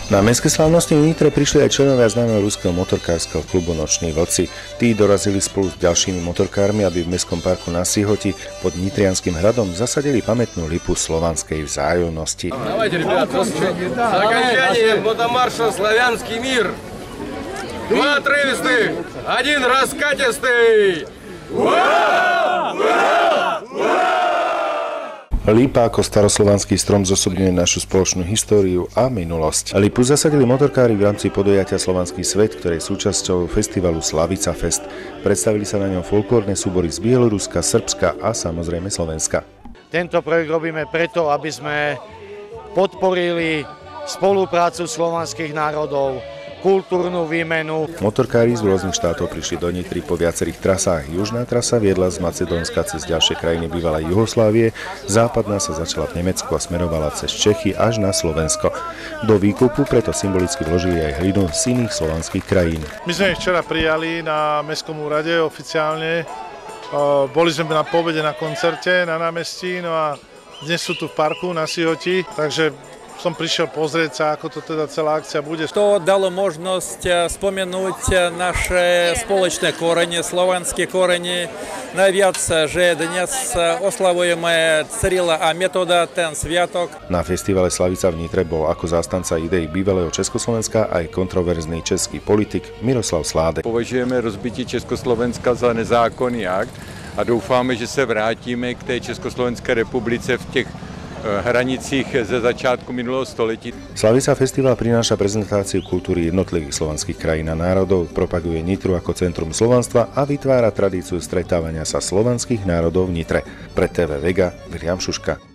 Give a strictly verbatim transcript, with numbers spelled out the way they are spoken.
Na mestské slávnosti v Nitre prišli aj členovia známeho ruského motorkárskeho klubu Noční vlci. Tí dorazili spolu s ďalšími motorkármi, aby v mestskom parku na Sihoti pod Nitrianskym hradom zasadili pamätnú lipu slovanskej vzájomnosti. Давайте, ребят, с окончанием мотомарша «Славянский мир». Два отрывистых, один раскатистый. Lípa ako staroslovanský strom zosobňuje našu spoločnú históriu a minulosť. Lípu zasadili motorkári v rámci podujatia Slovanský svet, ktoré je súčasťou festivalu Slavica Fest. Predstavili sa na ňom folklórne súbory z Bieloruska, Srbska a samozrejme Slovenska. Tento projekt robíme preto, aby sme podporili spoluprácu slovanských národov, kultúrnu výmenu. Motorkári z rôznych štátov prišli do Nitry po viacerých trasách. Južná trasa viedla z Macedónska cez ďalšie krajiny bývalej Juhoslávie, západná sa začala v Nemecku a smerovala cez Čechy až na Slovensko. Do výkupu preto symbolicky vložili aj hlinu z iných slovanských krajín. My sme ich včera prijali na mestskom úrade oficiálne. Boli sme na pobede na koncerte na námestí, no a dnes sú tu v parku na Sihoti, takže som prišiel pozrieť sa, ako to teda celá akcia bude. To dalo možnosť spomenúť naše spoločné korene, slovanské korene. Najviac, že dnes oslavujeme Cyrila a Metoda, ten sviatok. Na festivale Slavica v Nitre bol ako zástanca ideí bývalého Československa aj kontroverzný český politik Miroslav Sládek. Považujeme rozbití Československa za nezákonný akt a doufáme, že se vrátíme k té Československé republice v těch hranicích ze začátku minulého století. Slavica festival prináša prezentáciu kultúry jednotlivých slovanských krajín a národov, propaguje Nitru ako centrum slovanstva a vytvára tradíciu stretávania sa slovanských národov v Nitre. Pre té vé Vega, Viliam Šuška.